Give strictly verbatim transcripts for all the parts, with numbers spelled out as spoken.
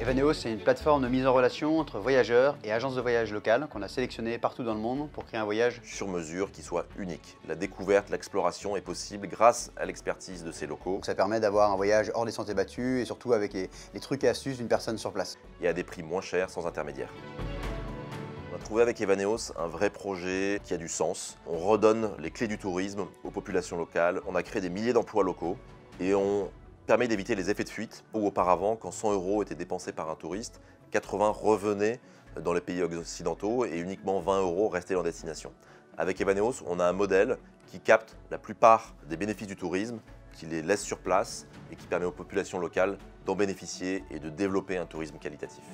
Evaneos, c'est une plateforme de mise en relation entre voyageurs et agences de voyage locales qu'on a sélectionnées partout dans le monde pour créer un voyage sur mesure qui soit unique. La découverte, l'exploration est possible grâce à l'expertise de ces locaux. Donc ça permet d'avoir un voyage hors des sentiers battus et surtout avec les, les trucs et astuces d'une personne sur place. Et à des prix moins chers, sans intermédiaire. On a trouvé avec Evaneos un vrai projet qui a du sens. On redonne les clés du tourisme aux populations locales. On a créé des milliers d'emplois locaux et on permet d'éviter les effets de fuite où auparavant, quand cent euros étaient dépensés par un touriste, quatre-vingts revenaient dans les pays occidentaux et uniquement vingt euros restaient en destination. Avec Evaneos, on a un modèle qui capte la plupart des bénéfices du tourisme, qui les laisse sur place et qui permet aux populations locales d'en bénéficier et de développer un tourisme qualitatif.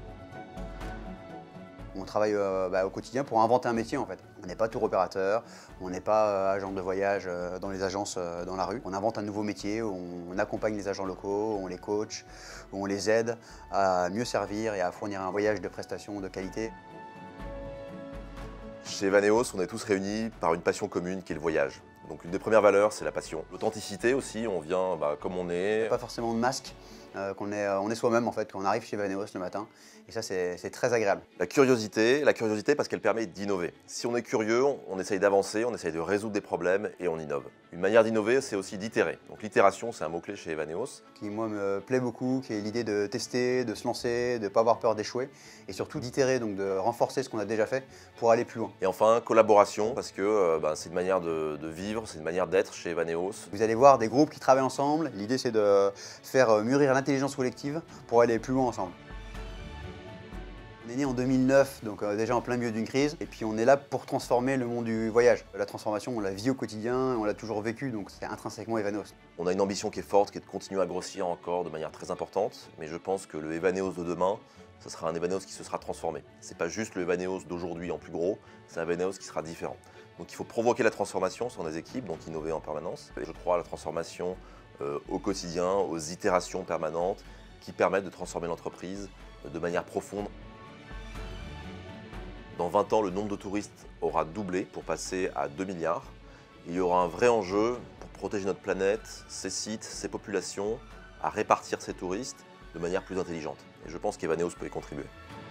On travaille euh, bah, au quotidien pour inventer un métier en fait. On n'est pas tour opérateur, on n'est pas euh, agent de voyage euh, dans les agences euh, dans la rue. On invente un nouveau métier où on accompagne les agents locaux, on les coach, où on les aide à mieux servir et à fournir un voyage de prestations de qualité. Chez Evaneos, on est tous réunis par une passion commune qui est le voyage. Donc une des premières valeurs, c'est la passion. L'authenticité aussi, on vient bah, comme on est. Pas forcément de masque, euh, qu'on est, on est soi-même en fait quand on arrive chez Evaneos le matin. Et ça, c'est très agréable. La curiosité, la curiosité parce qu'elle permet d'innover. Si on est curieux, on essaye d'avancer, on essaye de résoudre des problèmes et on innove. Une manière d'innover, c'est aussi d'itérer. Donc l'itération, c'est un mot-clé chez Evaneos. Qui, moi, me plaît beaucoup, qui est l'idée de tester, de se lancer, de ne pas avoir peur d'échouer. Et surtout d'itérer, donc de renforcer ce qu'on a déjà fait pour aller plus loin. Et enfin, collaboration, parce que euh, bah, c'est une manière de, de vivre, c'est une manière d'être chez Evaneos. Vous allez voir des groupes qui travaillent ensemble. L'idée, c'est de faire mûrir l'intelligence collective pour aller plus loin ensemble. On est né en deux mille neuf, donc euh, déjà en plein milieu d'une crise, et puis on est là pour transformer le monde du voyage. La transformation, on la vit au quotidien, on l'a toujours vécu, donc c'est intrinsèquement Evaneos. On a une ambition qui est forte, qui est de continuer à grossir encore de manière très importante, mais je pense que le Evaneos de demain, ce sera un Evaneos qui se sera transformé. C'est pas juste le Evaneos d'aujourd'hui en plus gros, c'est un Evaneos qui sera différent. Donc il faut provoquer la transformation sur des équipes, donc innover en permanence. Et je crois à la transformation euh, au quotidien, aux itérations permanentes qui permettent de transformer l'entreprise de manière profonde. Dans vingt ans, le nombre de touristes aura doublé pour passer à deux milliards. Il y aura un vrai enjeu pour protéger notre planète, ses sites, ses populations, à répartir ces touristes de manière plus intelligente. Et je pense qu'Evaneos peut y contribuer.